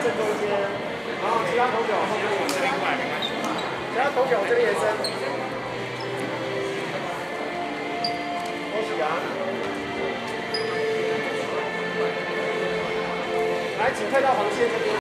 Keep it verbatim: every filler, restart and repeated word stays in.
正中间，然后其他投手后面延伸，其他投手这边延伸。恭喜啊！来，请退到黄线这边。